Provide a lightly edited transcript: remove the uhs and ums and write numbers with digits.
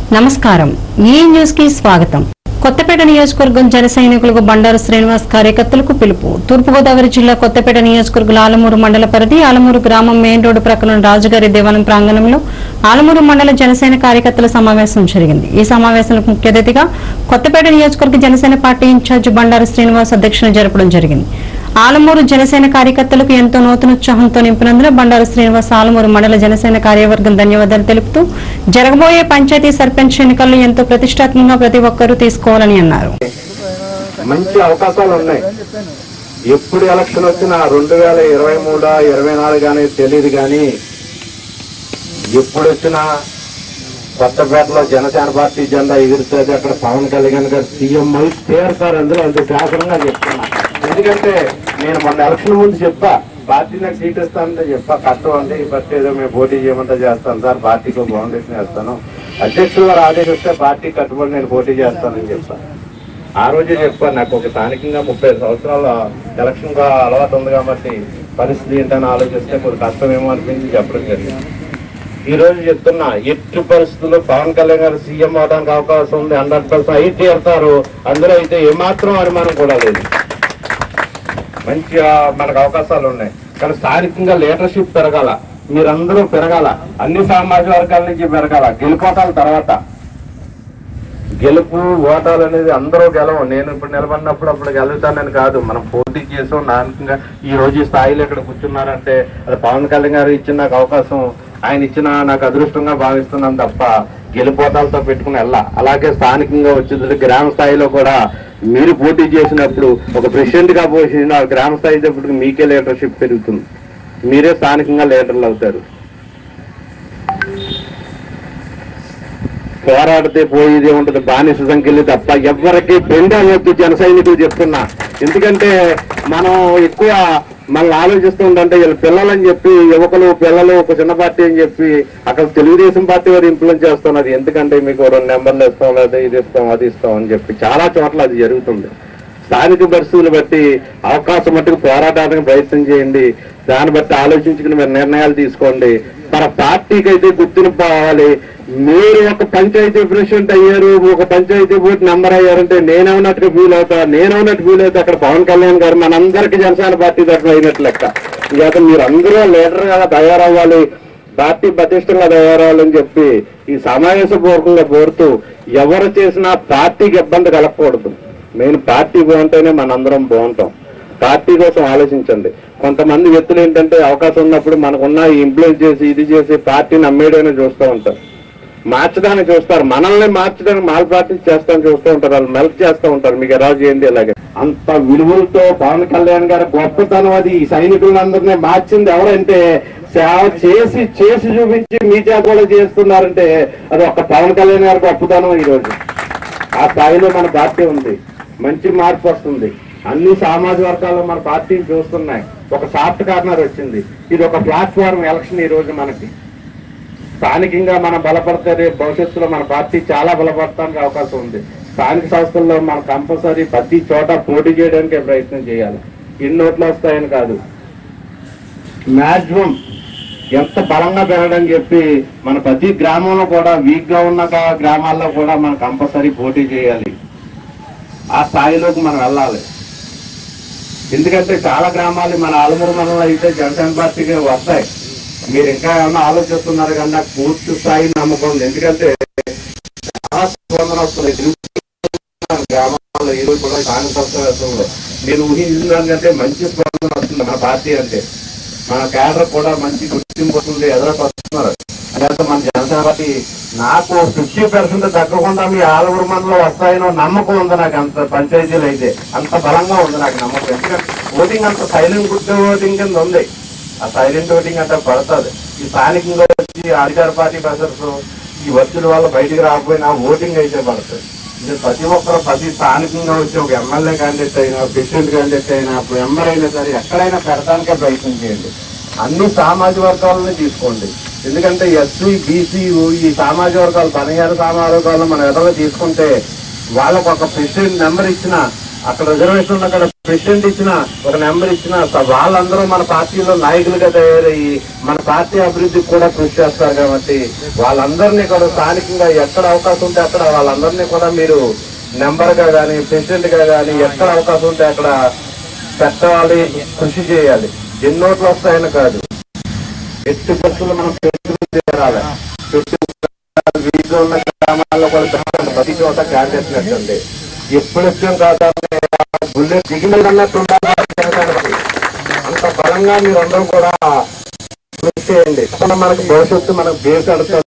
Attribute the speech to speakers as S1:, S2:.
S1: నమస్కారం ఈ న్యూస్ కి స్వాగతం. కొత్తపేట నియోజకవర్గం జన సైనికులకు బండారు శ్రీనివాస్ కార్యకర్తలకు పిలుపు. తూర్పుగోదావరి జిల్లా కొత్తపేట నియోజకవర్గం ఆలమూరు మండల పరిధి ఆలమూరు గ్రామం మెయిన్ రోడ్డు ప్రక్కన రాజుగారి దేవాలయం ప్రాంగణంలో ఆలమూరు మండల జనసేన కార్యకర్తల సమావేశం జరిగింది. ఈ సమావేశంలో ముఖ్య అతిథిగా కొత్తపేట నియోజకవర్గ జనసేన పార్టీ ఇన్ఛార్జ్ బండారు శ్రీనివాస్ అధ్యక్షతన జరపడం జరిగింది. ఆలమూరు జనసేన కార్యకర్తలకు ఎంతో నూతనోత్సాహంతో నింపినందున బండారు శ్రీనివాస్ ఆలమూరు మండల జనసేన కార్యవర్గం ధన్యవాదాలు తెలుపుతూ జరగబోయే పంచాయతీ సర్పంచ్ ఎన్నికల్లో ఎంతో ప్రతిష్టాత్మకంగా ప్రతి ఒక్కరూ తీసుకోవాలని అన్నారు.
S2: మంచి అవకాశాలు ఉన్నాయి. ఎప్పుడు ఎలక్షన్ వచ్చినా 2023 24 కానీ తెలియదు, కానీ ఎప్పుడు వచ్చినా కొత్తపేటలో జనసేన పార్టీ జెండా ఎగురుతుంది. అక్కడ పవన్ కళ్యాణ్ గారు సీఎం అయి చేరుతారు. అందులో అంత శాసనంగా చెప్తున్నా. ఎందుకంటే నేను మొన్న ఎలక్షన్ ముందు చెప్పా, పార్టీ నాకు సీట్ ఇస్తానంటే చెప్పా, కష్టం అండి ఈ పార్టీ ఏదో మేము పోటీ చేయమంటే చేస్తాను సార్, పార్టీకి ఫౌండేషన్ వేస్తాను, అధ్యక్షులు వారు ఆదేశిస్తే పార్టీ కట్టుబడి నేను పోటీ చేస్తానని చెప్పా. ఆ రోజే చెప్పా, నాకు ఒక స్థానికంగా 30 సంవత్సరాల ఎలక్షన్ గా అలవాటు ఉంది కాబట్టి పరిస్థితి ఏంటని ఆలోచిస్తే కొంచెం కష్టమేమో అనిపించి చెప్పడం జరిగింది. ఈ రోజు చెప్తున్నా, ఎట్టి పరిస్థితుల్లో పవన్ కళ్యాణ్ గారు సీఎం అవడానికి అవకాశం ఉంది. 100% అయి తీరుతారు. అందులో అయితే ఏమాత్రం అనుమానం కూడా లేదు. మంచిగా మనకు అవకాశాలు ఉన్నాయి. కానీ స్థానికంగా లీడర్షిప్ పెరగాల, మీరందరూ పెరగాల, అన్ని సామాజిక వర్గాల నుంచి పెరగాల. గెలుపోటాల తర్వాత గెలుపు ఓటాలు అనేది అందరూ గెలవం. నేను ఇప్పుడు నిలబడినప్పుడు అప్పుడు గెలుగుతానని కాదు, మనం పోటీ చేసాం. నాయకంగా ఈ రోజు ఈ స్థాయిలో ఇక్కడ కూర్చున్నారంటే అది పవన్ కళ్యాణ్ గారు ఇచ్చిన నాకు అవకాశం, ఆయన ఇచ్చిన నాకు అదృష్టంగా భావిస్తున్నాను తప్ప గెలుపోటాలతో పెట్టుకుని వెళ్ళా. అలాగే స్థానికంగా వచ్చింది గ్రామ స్థాయిలో కూడా మీరు పోటీ చేసినప్పుడు ఒక ప్రెసిడెంట్ గా పోసిన గ్రామ స్థాయి చెప్పటికి మీకే లీడర్షిప్ పెరుగుతుంది, మీరే స్థానికంగా లీడర్లు అవుతారు. పోరాడితే పోయేదే ఉంటుంది, బానిస సంఖ్యలు తప్ప ఎవరికి పెండ వద్దు జన సైనికులు చెప్తున్నా. ఎందుకంటే మనం ఎక్కువ మనల్ని ఆలోచిస్తూ ఉంటే వీళ్ళ పిల్లలని చెప్పి యువకులు పిల్లలు ఒక చిన్న పార్టీ అని చెప్పి అక్కడ తెలుగుదేశం పార్టీ వారు ఇన్ఫ్లుయెన్స్ చేస్తున్నారు. ఎందుకంటే మీకు 2 నెంబర్లు ఇస్తాం, లేదా ఇది ఇస్తాం అది ఇస్తాం అని చెప్పి చాలా చోట్ల అది జరుగుతుంది. స్థానిక పరిస్థితులు బట్టి అవకాశం మట్టుకు పోరాటానికి ప్రయత్నం చేయండి. దాన్ని బట్టి ఆలోచించుకుని మీరు నిర్ణయాలు తీసుకోండి. మన పార్టీకి అయితే గుర్తింపు పోవాలి. మీరు ఒక పంచాయతీ ప్రెసిడెంట్ అయ్యారు, ఒక పంచాయతీ బోర్డు నెంబర్ అయ్యారంటే నేనవునట్టుగా ఫీల్ అవుతా. నేనవునట్టు ఫీల్ అయితే అక్కడ పవన్ కళ్యాణ్ గారు మనందరికీ జనసేన పార్టీ తరఫున అయినట్లు లెక్క. ఇక మీరు అందరూ లీడర్ గా తయారవ్వాలి, పార్టీ ప్రతిష్టంగా తయారవ్వాలని చెప్పి ఈ సమావేశపూర్వకంగా కోరుతూ, ఎవరు చేసినా పార్టీకి ఇబ్బంది కలగకూడదు. మెయిన్ పార్టీ బాగుంటేనే మనందరం బాగుంటాం. పార్టీ కోసం ఆలోచించండి. కొంతమంది వ్యక్తులు ఏంటంటే అవకాశం ఉన్నప్పుడు మనకున్న ఇన్ఫ్లుయెన్స్ చేసి ఇది చేసి పార్టీని అమ్మేయడానికి చూస్తూ ఉంటారు, మార్చడానికి చూస్తారు. మనల్ని మార్చడానికి మాల్ పార్టీ చేస్తాను చూస్తూ ఉంటారు, వాళ్ళు మెల్క్ చేస్తూ ఉంటారు. మీకు ఎలా చేయండి అలాగే. అంత విలువలతో పవన్ కళ్యాణ్ గారి గొప్పతనం అది. ఈ సైనికులందరినీ మార్చింది ఎవరంటే సేవ చేసి చేసి చూపించి మీ చేత కూడా చేస్తున్నారంటే అది ఒక్క పవన్ కళ్యాణ్ గారి గొప్పతనం. ఈరోజు ఆ స్థాయిలో మన పార్టీ ఉంది, మంచి మార్పు వస్తుంది. అన్ని సామాజిక వర్గాల్లో మన పార్టీని చూస్తున్నాయి. ఒక సాఫ్ట్ కార్నర్ వచ్చింది. ఇది ఒక ప్లాట్ఫామ్ ఎలక్షన్. ఈ రోజు మనకి స్థానికంగా మనం బలపడితే రేపు భవిష్యత్తులో మన పార్టీ చాలా బలపడటానికి అవకాశం ఉంది. స్థానిక సంస్థల్లో మనం కంపల్సరీ ప్రతి చోట పోటీ చేయడానికి ప్రయత్నం చేయాలి. ఎన్ని ఓట్లు వస్తాయని కాదు, మాక్సిమం ఎంత బలంగా పెరగడం చెప్పి మన ప్రతి గ్రామంలో కూడా వీక్ గా ఉన్న గ్రామాల్లో కూడా మనం కంపల్సరీ పోటీ చేయాలి. ఆ స్థాయిలోకి మనం వెళ్ళాలి. ఎందుకంటే చాలా గ్రామాలు మన ఆలమూరు మండలంలో అయితే జనసేన పార్టీకి వస్తాయి. మీరు ఇంకా ఏమన్నా ఆలోచిస్తున్నారు కానీ నాకు పూర్తి స్థాయి నమ్మకం ఉంది. ఎందుకంటే చాలా స్పందన వస్తుంది గ్రామాల్లో. ఈ రోజు కూడా స్థానిక సంస్థలో నేను ఊహించిందానికంటే మంచి స్పందన వస్తుంది మన పార్టీ అంటే. మన కేడర్ కూడా మంచి గుర్తింపు వస్తుంది, ఎదురొస్తున్నారు. అదంతా మన జనసేన పార్టీ నాకు 50% తగ్గకుండా మీ ఆలమూరు మండలంలో వస్తాయనో నమ్మకం ఉంది నాకు. అంత పంచాయతీలు అయితే అంత బలంగా ఉంది నాకు నమ్మకం. ఎందుకంటే ఓటింగ్ అంత సైలెంట్ గుర్తు ఓటింగ్ కింద ఉంది. ఆ సైలెంట్ ఓటింగ్ అంటే పడుతుంది. ఈ స్థానికంగా వచ్చి అధికార పార్టీ ప్రెషర్స్ ఈ ఒత్తిడి వల్ల బయటికి రాకపోయినా ఓటింగ్ అయితే పడుతుంది. ఇది ప్రతి ఒక్కరు ప్రతి స్థానికంగా వచ్చి ఒక ఎమ్మెల్యే క్యాండిడేట్ అయినా, ప్రెసిడెంట్ క్యాండిడేట్ అయినా, ఇప్పుడు ఎంఆర్ అయినా సరే ఎక్కడైనా పెడతానికే ప్రయత్నం చేయండి. అన్ని సామాజిక వర్గాలని తీసుకోండి. ఎందుకంటే ఎస్సీ బీసీ ఈ సామాజిక వర్గాలు 16 సామాజిక వర్గాలను మనం ఎదురుగా తీసుకుంటే వాళ్ళకు ఒక ప్రెసిడెంట్ నెంబర్ ఇచ్చిన అక్కడ రిజర్వేషన్ అక్కడ ప్రెసిడెంట్ ఇచ్చిన ఒక నెంబర్ ఇచ్చిన వాళ్ళందరూ మన పార్టీలో నాయకులుగా తయారయ్యి మన పార్టీ అభివృద్ధికి కూడా కృషి చేస్తారు. కాబట్టి వాళ్ళందరినీ కూడా స్థానికంగా ఎక్కడ అవకాశం ఉంటే అక్కడ వాళ్ళందరినీ కూడా మీరు నెంబర్ గా కానీ ప్రెసిడెంట్ గా కానీ ఎక్కడ అవకాశం ఉంటే అక్కడ పెట్టాలి, కృషి చేయాలి. ఎన్నోట్లు వస్తాయని కాదు, ఎట్టి బస్సులు మనం చేరాలి. వీధిలో ఉన్న గ్రామాల్లో కూడా ప్రతి చోట క్యాండిడేట్ పెట్టండి. ఎప్పుడు ఇష్టం కాదా బుల్లెట్ దిగిన అన్నట్టు అంత బలంగా మీరందరూ కూడా కృషి చేయండి. మనకు భవిష్యత్తు మనకు దేశ